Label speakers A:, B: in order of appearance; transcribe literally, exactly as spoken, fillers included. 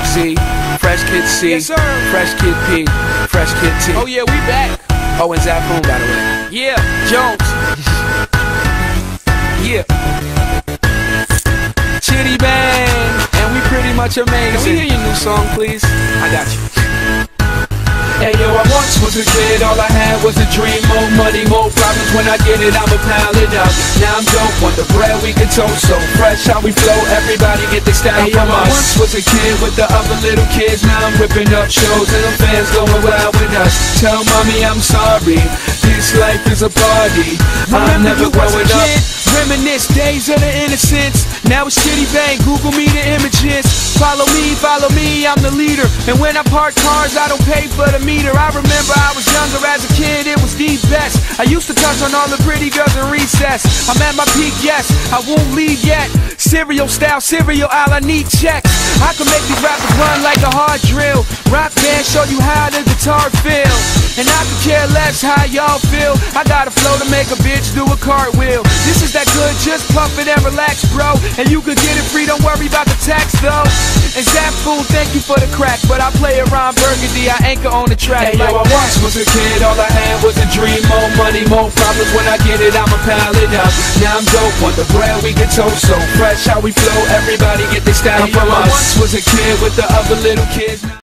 A: Z, Fresh Kid C,
B: Yes, sir.
A: Fresh Kid P, Fresh Kid T.
B: Oh yeah, we back.
A: Oh, and Zafoon, by the way.
B: Yeah, Jones.
A: Yeah. Chitty Bang, and we pretty much amazing.
B: Can we hear your new song, please?
A: I got you. Hey yo, I once was a kid, all I had was a dream. More money, more problems, when I get it, I'ma pile it up. Now I'm dope, want the bread we can toast. So fresh how we flow, everybody get their style hey, from yo, us. I once was a kid with the other little kids. Now I'm ripping up shows and the fans going wild with us. Tell mommy I'm sorry, this life is a party. I'm never growing up.
B: Reminisce days of the innocence. Now it's Chitty Bang, Google me the images. Follow me, follow me, I'm the leader. And when I park cars, I don't pay for the meter. I remember I was younger as a kid, it was the best. I used to touch on all the pretty girls in recess. I'm at my peak, yes, I won't leave yet. Cereal style, cereal aisle, I need checks. I can make these rappers run like a hard drill. Rock band, show you how the guitar feel. And I could care less how y'all feel. I got a flow to make a bitch do a cartwheel. This is that good, just pump it and relax, bro. And you could get it free, don't worry about the tax, though. And Zafoon, thank you for the crack, but I play around Burgundy, I anchor on the track.
A: Hey
B: like
A: yo, I once was a kid, all I had was a dream. More money, more problems, when I get it, I'ma pile it up. Now I'm dope, want the bread we can toast. So fresh how we flow, everybody get their style hey, from yo, us. I once was a kid with the other little kids.